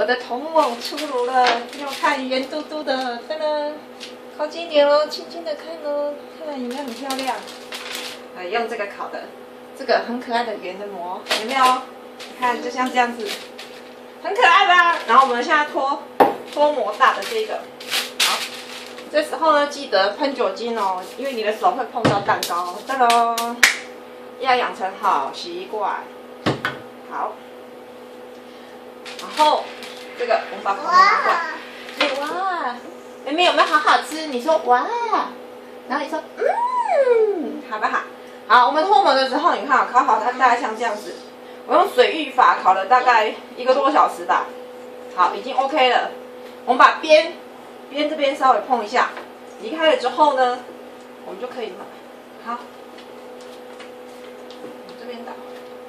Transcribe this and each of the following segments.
我的童梦出炉了，要看圆嘟嘟的，噔噔，靠近一点哦，轻轻的看哦，看有没有很漂亮。用这个烤的，这个很可爱的圆的膜，有没有？你看，就像这样子，很可爱吧？然后我们现在脱模大的这个，好，这时候呢，记得喷酒精哦，因为你的手会碰到蛋糕。噔噔，要养成好习惯。好，然后这个我们把烤膜拿过来。哇，妹妹有没有好好吃？你说哇，然后你说好不好？好，我们脱模的时候，你看烤好它大概像这样子。我用水浴法烤了大概1个多小时吧。好，已经 OK 了。我们把边这边稍微碰一下，离开了之后呢，我们就可以了。好，这边打。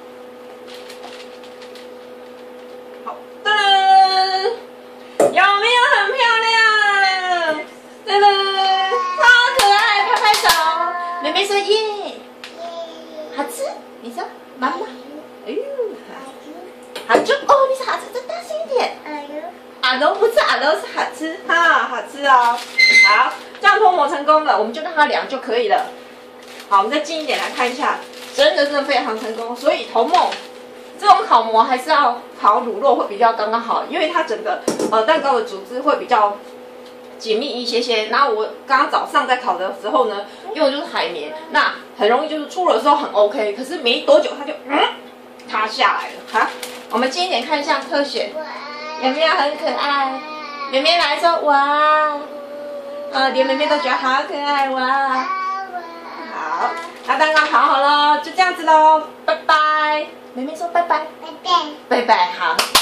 好，噔噔，有没有很漂亮？噔噔，超可爱，拍拍手。妹妹说耶，好吃。你说妈妈，哎呦，好吃哦，你说好吃，再大声一点。阿龙不是阿龙，是好吃哈，好吃哦。好，这样脱模成功了，我们就让它凉就可以了。好，我们再近一点来看一下，真的非常成功。所以童梦这种烤模还是要烤乳酪会比较刚刚好，因为它整个蛋糕的组织会比较紧密一些些。然后我刚刚早上在烤的时候呢，用的就是海绵，那很容易就是出了的时候很 OK， 可是没多久它就塌下来了。好，我们近一点看一下特写。有没有很可爱？妹妹来说哇，连妹妹都觉得好可爱哇。好，那蛋糕烤好了，就这样子喽，拜拜。妹妹说拜拜，拜拜，拜拜，好。